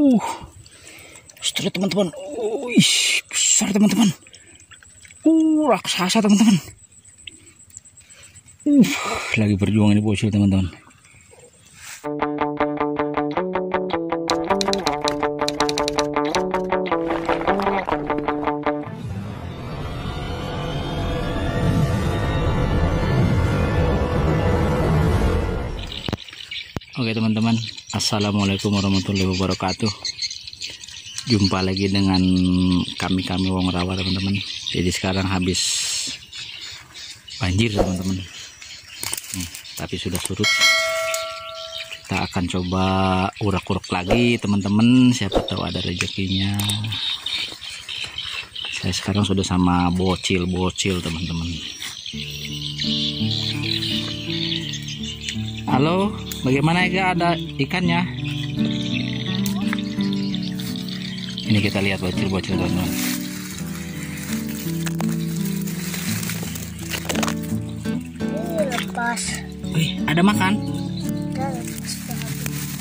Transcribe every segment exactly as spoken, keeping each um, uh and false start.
Uh, straight teman-teman. Wih, besar teman-teman. Uh, raksasa teman-teman. Uh, lagi berjuang ini bocil teman-teman. Oke teman-teman, assalamualaikum warahmatullahi wabarakatuh. Jumpa lagi dengan kami-kami wong rawa teman-teman. Jadi sekarang habis banjir teman-teman, hmm, tapi sudah surut. Kita akan coba urak-urak lagi teman-teman, siapa tahu ada rezekinya. Saya sekarang sudah sama bocil-bocil teman-teman. Halo, bagaimana ya, ada ikannya? Ini kita lihat bocil-bocil teman-teman. Ini lepas. Wih, ada makan? Udah lepas banget.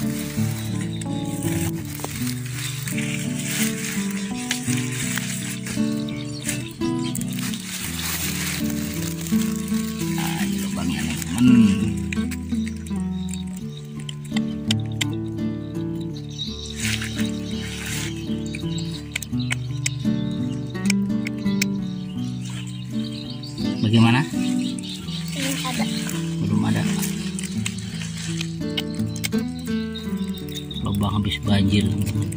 Nah, ini lubangnya nih teman. Bagaimana? Ini ada. Belum ada. Lubang habis banjir.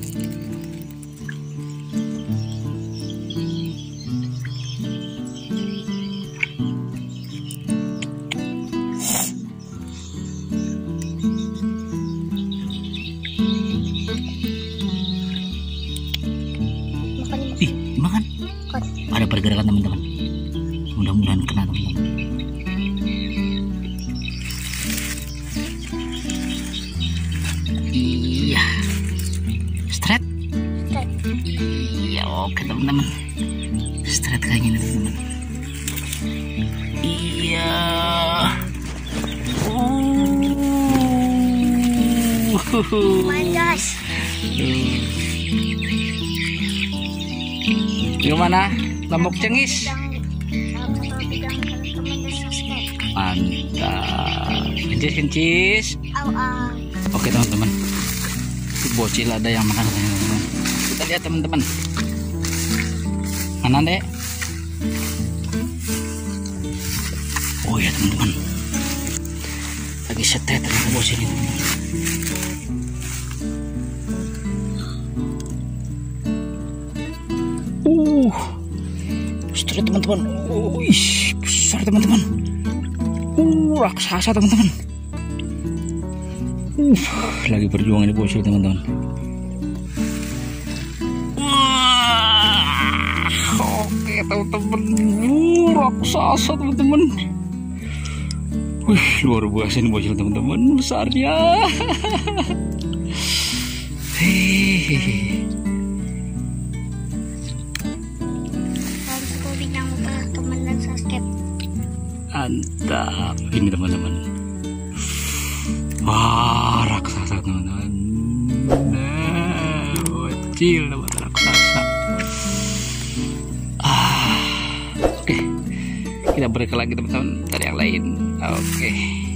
Makan ini. Ih, makan. Makan. Ada pergerakan teman-teman. Mudah-mudahan kena teman-teman. Iya, straight. Straight. Iya, oke teman-teman. Straight kayak gini teman-teman. Iya. Uh. Manjas. Gimana? Lombok cengis? Mantap. Kencis-kencis. Oke teman-teman, bocil ada yang makan teman-teman. Kita lihat teman-teman. Mana dek? Oh ya teman-teman, lagi setet ternyata bocil ini. Uh, straight teman-teman. Wih, besar teman-teman. Uh, raksasa teman-teman. Uh, lagi berjuang ini bocil teman-teman. Wah, oke teman-teman. Uh, raksasa teman-teman. Wih, luar biasa ini bocil teman-teman, besarnya. Hehehe. Mantap ini teman-teman. Wah, raksasa teman-teman. Nah, bocil teman raksasa. Ah, oke, kita break lagi teman-teman, cari yang lain. Oke.